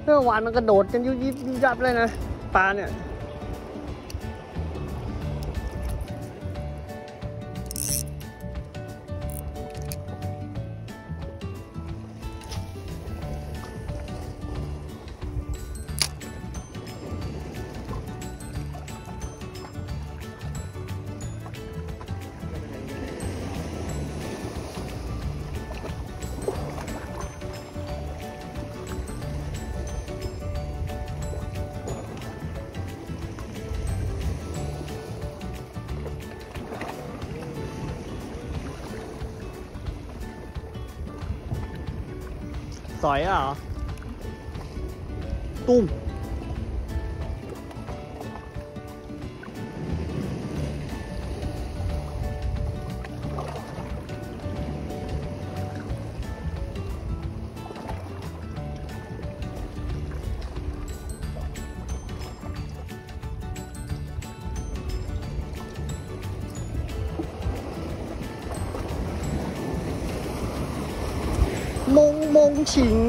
เมื่อวานมันกระโดดกันยุบยิบยุบยับเลยนะปลาเนี่ยสอยเหรอตุ้มมงฉิง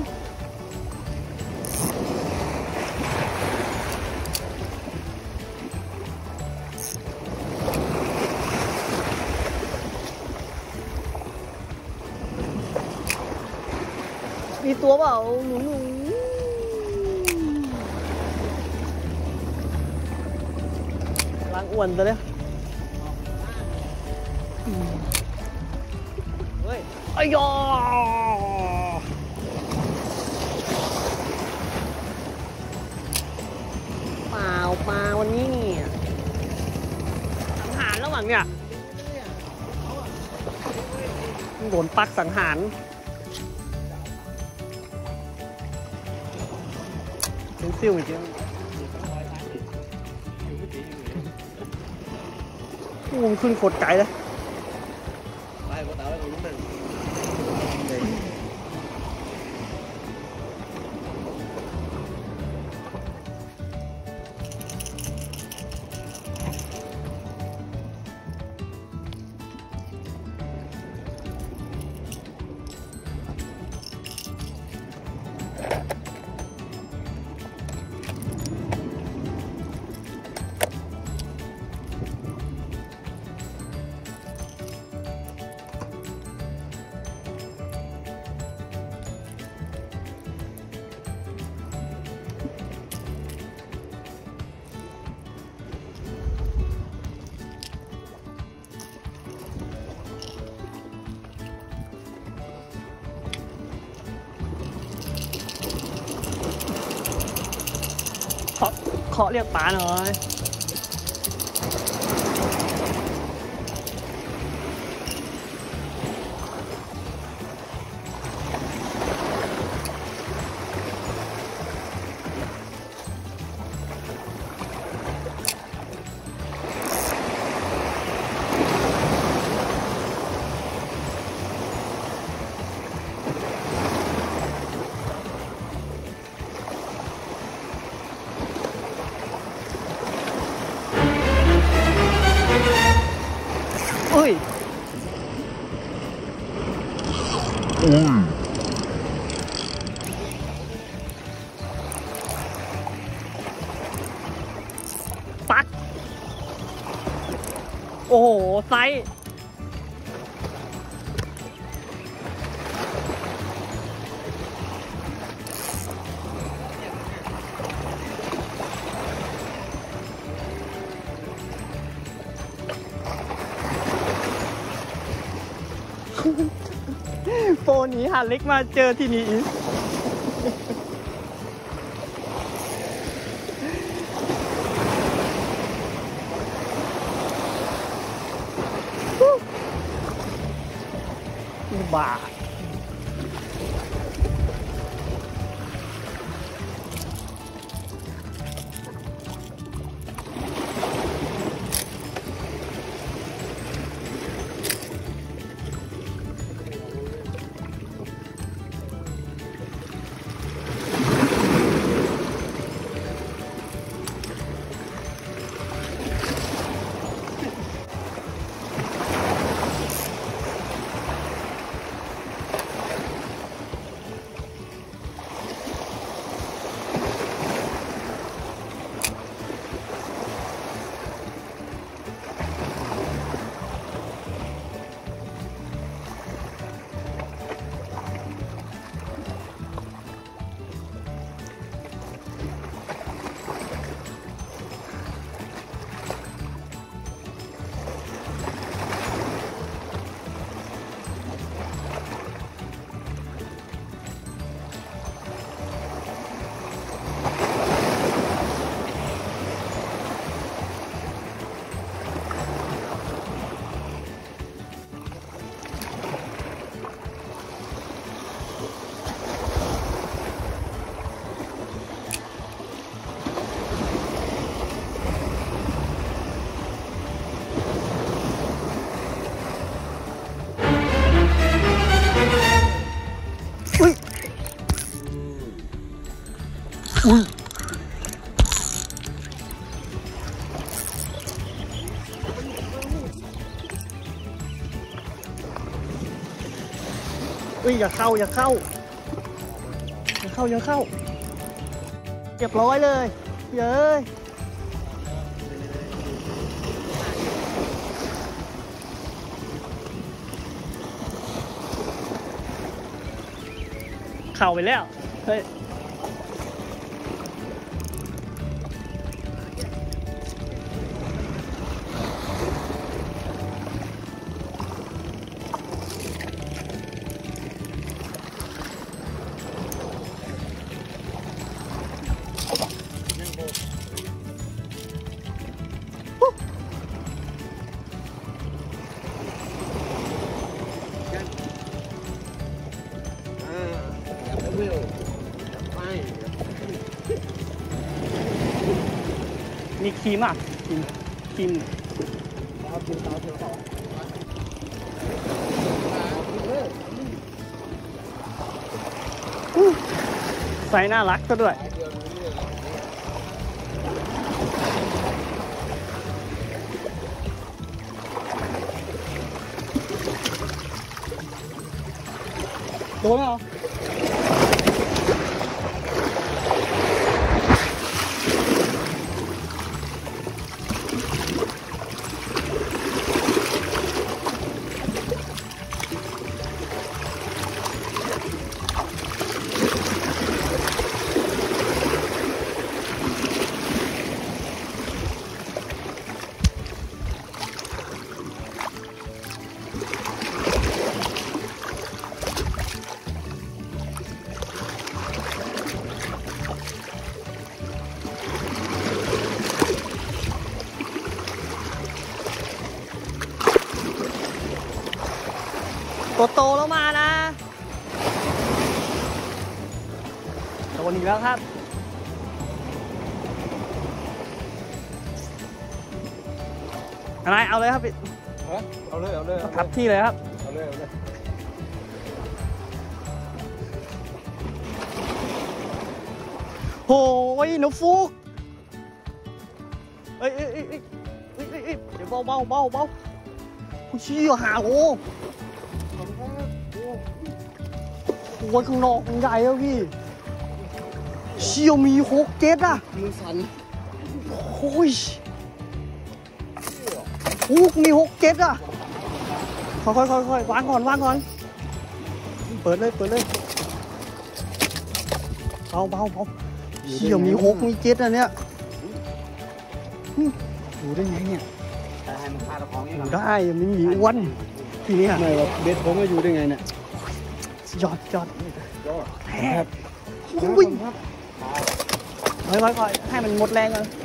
มีตัวเปล่าหนูล้างอ้วนตัวเนี้ยเฮ้ยไอ้ยอปลาวันนี้เนี่ยสังหารแล้วหวังเนี่ยโดนปักสังหารเป็นซิ่วจริงโอ้ขึ้นโคตรไกลเลยเคาะเรียกปลาหน่อยปักโอ้โหไซส์โฟนหนีหาเล็กมาเจอที่นี่อีกบ้าอุ้ยอย่าเข้าอย่าเข้าอย่าเข้าอย่าเข้าเรียบร้อยเลยเย้ยเข้าไปแล้วเฮ้ยมีครีมอ่ะครีมใส่น่ารักก็ด้วยโดนเหรอโตแล้วมานะโดนอีกแล้วครับอะไรเอาเลยครับพี่เอาเลยทับที่เลยครับเอาเลยโอ้ยหนูฟุกเอ้ยเดี๋ยวเบาผู้ชี้หาโอ้โหข้างนอกมันใหญ่แล้วพี่เชี่ยวมี6 เจ็ดอ่ะมือสั่นโอ้ยมี6 เจ็ดอ่ะค่อยวางก่อนเปิดเลยเบาเชี่ยวมี6 มี 7อ่ะเนี่ยอยู่ได้ไงเนี่ยอยู่ได้มันมีอ้วนทีนี้ไม่หรอกเบ็ดผมก็อยู่ได้ไงเนี่ยยอดแทบวิ่งค่อยให้มันหมดแรงเลย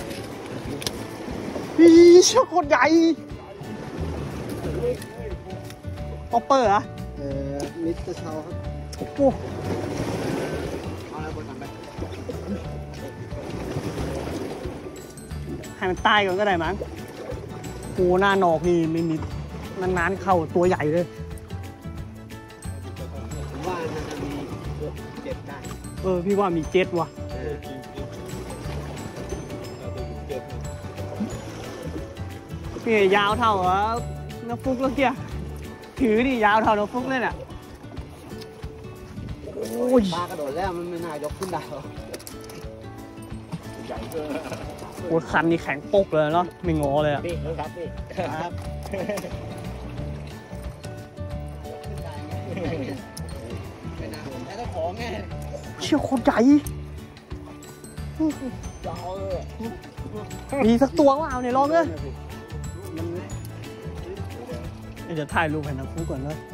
เชี่ยวโคตรใหญ่ป๊อปเปอร์เหรอมิสเตอร์ชาวครับโอ้ให้มันตายก่อนก็ได้มั้งโอ้หน้าหนอกนี่ไม่มีนานๆเข้าตัวใหญ่เลยว่ามันจะมี7ได้พี่ว่ามี7ว่ะนี่ยาวเท่าน้ำฟุกแล้วเกี้ยถือดิยาวเท่าน้ำฟุกเลยน่ะโอ้ยปลากระโดดแล้วมันไม่น่ายกขึ้นได้หรอโอ้คันนี่แข็งปกเลยเนาะไม่งอเลยอ่ะครับพี่ครับเชี่ยวโคตรใหญ่มีสักตัวว่าเอาเนี่ยลองเลยเดี๋ยวถ่ายรูปให้น้ำฟุกก่อนเลย